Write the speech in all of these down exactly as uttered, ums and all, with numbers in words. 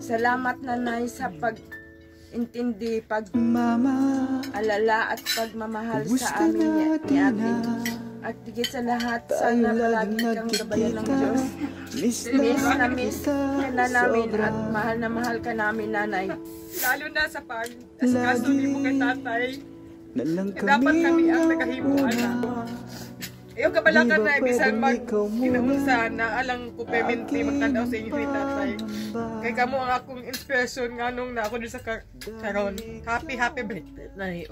Salamat nanay sa pag-intindi, pag-alala at pagmamahal sa amin ni ate. At higit sa lahat, sana palagi kang gabayan ng Diyos. Miss na miss ka na namin at mahal na mahal ka namin, nanay. Lalo na sa pag-askaso mo kay tatay. Dapat kami ang nagkahimuan na. Yung kabalakan na ibisan mag-inaunsa na alang ko permanently magtanaw sa inyo ni tatay. Kaya kamo ang akong inspiration nga nung na ako din sa karon. Happy, happy birthday.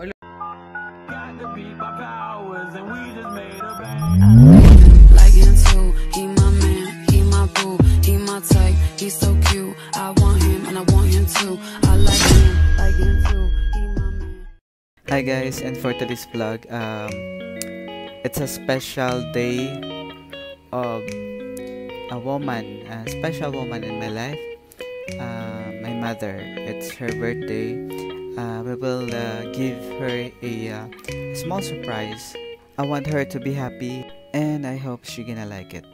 Like into, he my man, he my boo, he my type, he's so cute. I want him and I want him too. I like him, like into, he my man. Hi guys, and for today's vlog, um, it's a special day of a woman, a special woman in my life, uh, my mother. It's her birthday. Uh, we will uh, give her a uh, small surprise. I want her to be happy, and I hope she's gonna like it.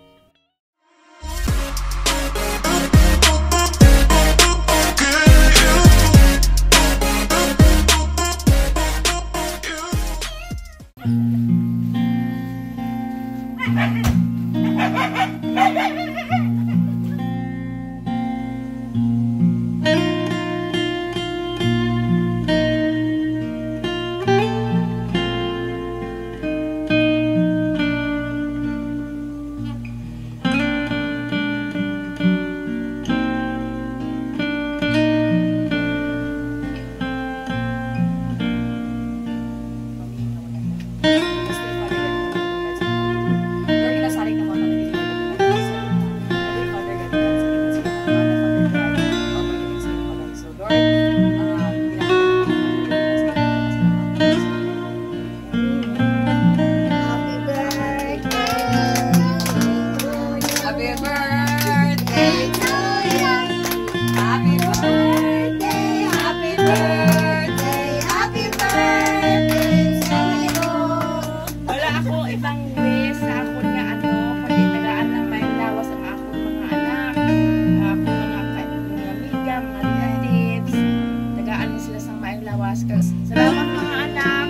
Salamat mga anak.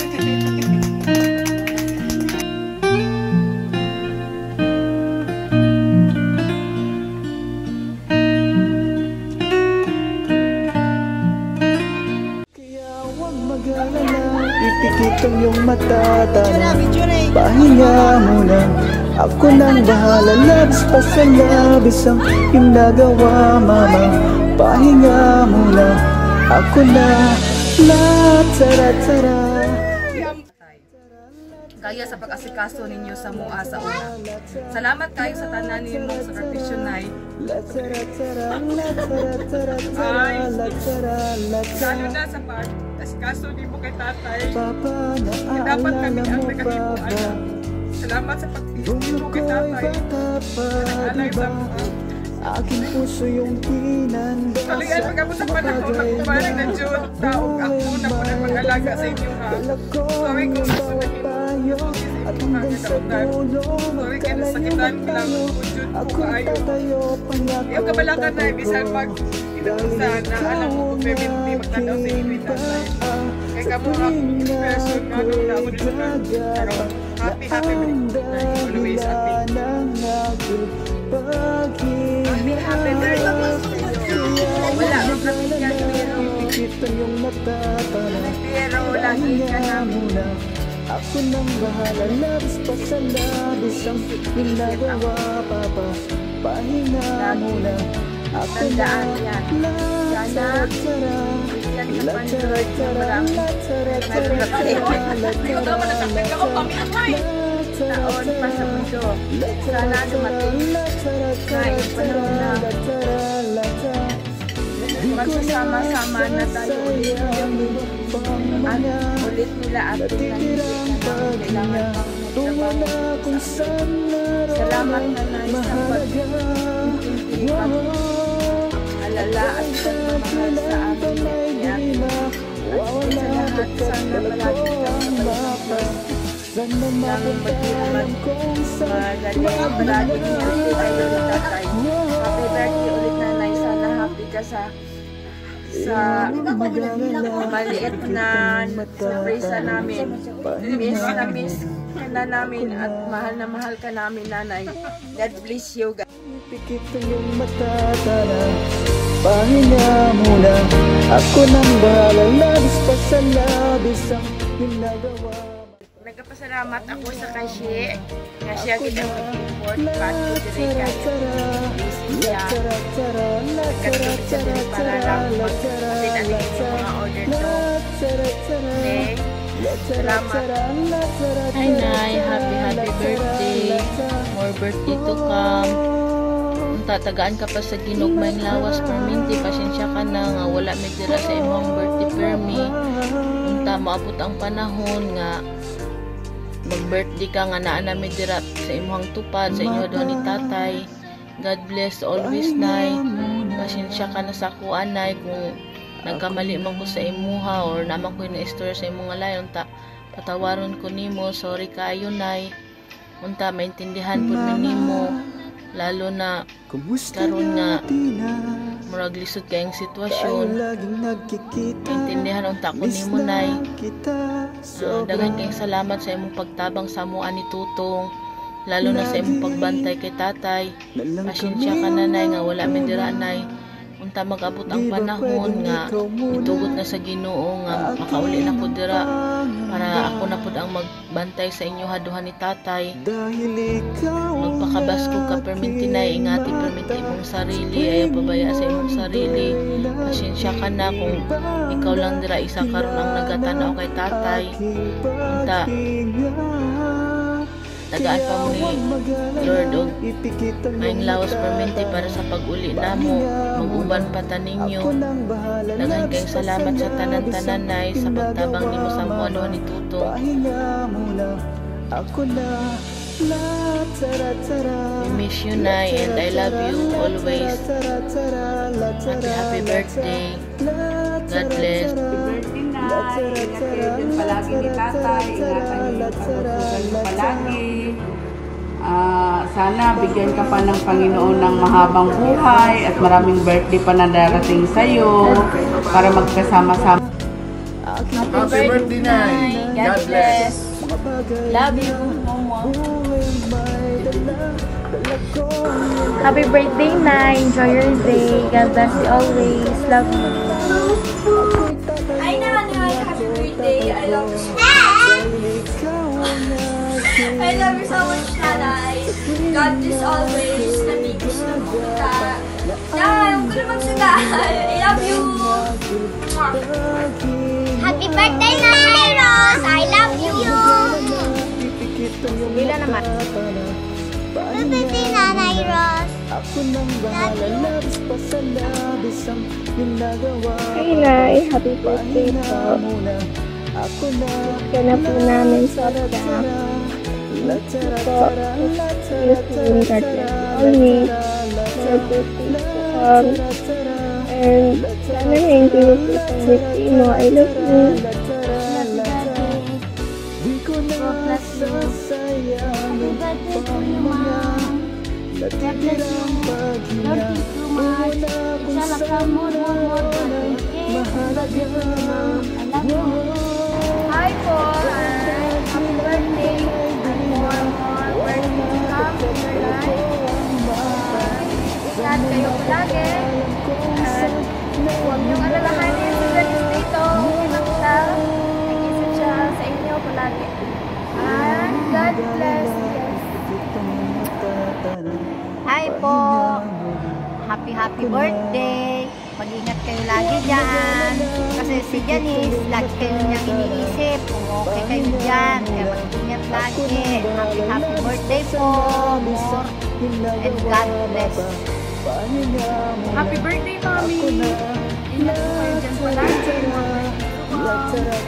Kaya huwag mag-alala, ipikit ang iyong mata, tara, pahinga muna. Ako nang bahala, labis pa sa labis ang ginagawa, mama. Pahinga muna, ako na, la, tara, tara. Kaya sa pag-asikaso ninyo sa mua sa una. Salamat kayo sa tanan ninyo sa sakripisyo nay. Ay, lalo na sa pag-asikaso ninyo kay tatay. Dapat kami ang nagkahimuan. Salamat sa pag-asikaso kay tatay. Nag-alay sa mua. Aking puso yung tinanda. Kalian pagkabot sa panahon, magkumalang na Diyod. Taong ako na po na mag-alaga sa inyo ha. Sorry kung susunod niyo. At hanggang sa dulo Sorry kaya nasakitan ko lang kung Diyod po kaayo. Yung kabalakan na ibisan mag-inaunsa na alam mo kung permanently magtanaw sa inyo ni tatay. Kaya kamo ang inspiration nga nung na ako din sa karon. Happy, happy birthday. Always happy. Happy, happy birthday. Wala akong nabigyan pero lagi ka namin. Ako nang bahala, labis pa sa labis ang ginagawa, papa. Pahinga muna. Ako na, la, tara, tara, la, tara, tara, la, tara, tara, Taon pa sa mundo. Sana dumating na ipanahon na magsasama-sama na tayo ulit at ulit nila at hindi ka namin kailangan pang magtrabaho. Salamat na nais sa pag-intindi, pag-alala at pagmamahal sa amin ni ate. At sa lahat, sana palagi kang gabayan ng magdiman. Magaling ang palagi niya si Idol Tatay. Happy birthday ulit nanay. Sana happy ka sa sa maliit na surpresa namin. Miss na miss ka na namin at mahal na mahal ka namin, Nanay. God bless you, guys. Pikit yung mata, tara, pahinga muna. Ako nang bahala, labis pa sa labis ang ginagawa. Nagpasalamat ako sa kashi nga siya kita mag-import back to the kayo. Siya nagkatulog sa dili para lang mag-pinanin yung mga order to. Okay, salamat. Hi Nay, happy happy birthday. More birthday to come. Kung tatagaan ka pa sa ginugmayng lawas perminti, pasensya ka na nga wala may dira sa imong birthday permi. Kung maabot ang panahon nga mag-birthday ka nga naa na may dira sa imong tupad sa inyo doon ni tatay. God bless always, Nay. Pasensya ka na sa kuan, Nay, kung nagkamali man ko sa imuha or naman ko yung na-istorya sa imong layon, ta patawaron ko nimo. Sorry kayo, Nay. Unta maintindihan po nimo, lalo na karon nga murag lisod kayong sitwasyon. Maintindihan unta ko nimo, Nay. Uh, daghang kayong salamat sa imong pagtabang sa mua ni Tutong, lalo na sa imong pagbantay kay tatay. Pasensya ka na, Nay, nga wala may dira, Nay. Unta mag-abot ang panahon nga itugot na sa Ginoo nga makauli na ko dira para ako na pud ang magbantay sa inyo haduhan ni tatay. Magpakabas ko ka perminti, Nay, ingati perminti imong sarili, ayaw pabaya sa imong sarili. Pasensya ka na kung ikaw lang dira isa karon ang nagatanaw kay tatay. Unta tagaan pa mo ni Lord og maing lawas perminti para sa pag-uli namo. Mag-uban pa ta ninyo. Daghan kayong salamat sa tanan-tanan, Nay, sa pagtabang nimo sa mga doon ni Tutong. We miss you, Nay, and I love you always. Happy happy birthday. God bless. Ingat kayo din palagi ni tatay, ingatan niyo yung pagsusugal palagi. Uh, sana bigyan ka pa ng Panginoon ng mahabang buhay at maraming birthday pa na darating sa'yo para magkasama-sama. Happy birthday, Nay! God bless! Love you, Mama. Happy birthday, Nay! Enjoy your day. God bless you always. Love you. I know, Nay. Happy birthday. I love you. I love you so much, Nanay. God bless always. Nabigis na mo ka. Nay, huwag ko na magsagal. I love you. Happy birthday, Nanay Rose. I love you. Bila naman. Happy birthday, Nanay Rose. Hi, Nay. Happy birthday po. Ka na po namin sa dam. Po. Yung garden always. Happy birthday po. And sana na-enjoy mo po sa birthday mo. I love you. God bless you. Happy birthday to you, Mom. God bless you. Love you too much. Inshallah, come more, more, more birthday, okay? Love you too, Mom. I love you. Hi po. Happy birthday. And more, more birthday to come in your life. Ingat kayo palagi. At huwag niyong alalahanin si Dennis dito. Ingat siya. Nag-isip siya sa inyo palagi. And God bless you. Hi po. Happy, happy birthday. Mag-ingat kayo lagi dyan. Kasi si Janice, lagi kayo niyang iniisip. Kung okay kayo dyan. Kaya mag-ingat lagi. Happy, happy birthday po. More. And God bless. Happy birthday, Mami! Ingat po kayo dyan palagi. Uh,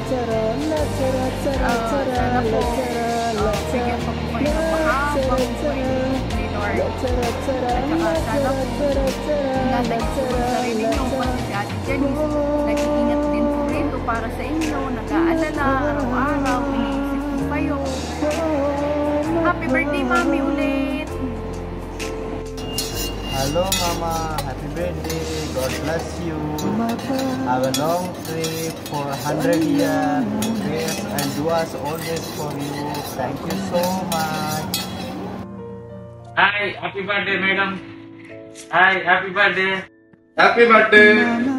sana po, uh, bigyan pa po kayo ng mahabang buhay ni Lord. At saka sana po, ingatan niyo po sa sarili niyo. Pati si Ate Janice, nag-iingat din po rito para sa inyo. Nag-aalala, araw-araw, iniisip po kayo. Happy birthday, Mami, ulit! Hello Mama, happy birthday, God bless you. Have a long trip for one hundred years. Prayers and duas always for you. Thank you so much. Hi, happy birthday madam. Hi, happy birthday. Happy birthday.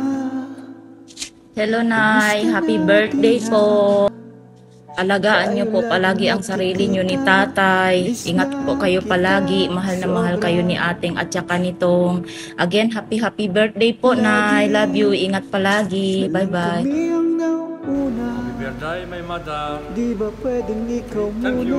Hello Nay, happy birthday po. Alagaan niyo po palagi ang sarili niyo ni tatay. Ingat po kayo palagi. Mahal na mahal kayo ni ating at saka nitong. Again, happy happy birthday po, Nay. Love you. Ingat palagi. Bye-bye. Happy birthday, my mother. Di ba pwedeng ikaw muna?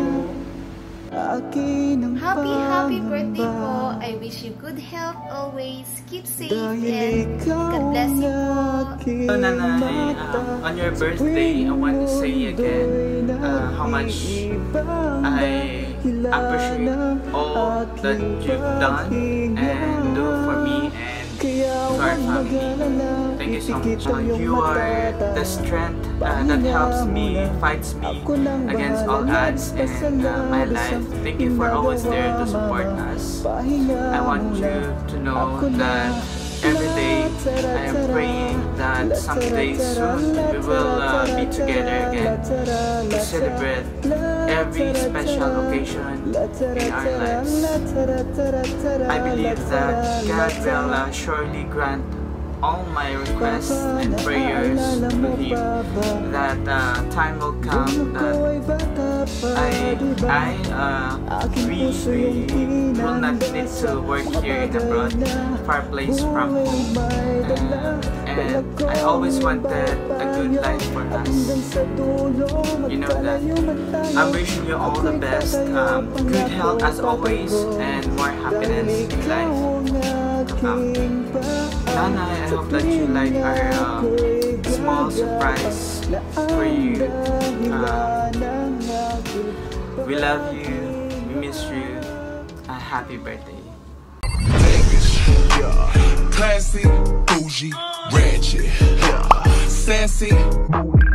Happy, happy birthday po. I wish you good health always. Keep safe and God bless you po. So, Nanay, um, on your birthday, I want to say again uh, how much I appreciate all that you've done and do for me and to our family. Thank you so much. Uh, you are the strength uh, that helps me, fights me against all odds in uh, my life. Thank you for always there to support us. I want you to know that every day I am praying that someday soon we will uh, be together again to celebrate every special occasion in our lives. I believe that God will uh, surely grant all my requests and prayers to Him, that uh, time will come that I, I uh, we, we will not need to work here in abroad, far place from home, uh, and I always wanted a good life for us. You know that. I'm wishing you all the best, um, good health as always, and more happiness in life. Um, Nana, I hope that you like our uh, small surprise for you. Um, we love you, we miss you, and happy birthday. Vegas, yeah. Classy, bougie, ratchet, yeah. Sassy,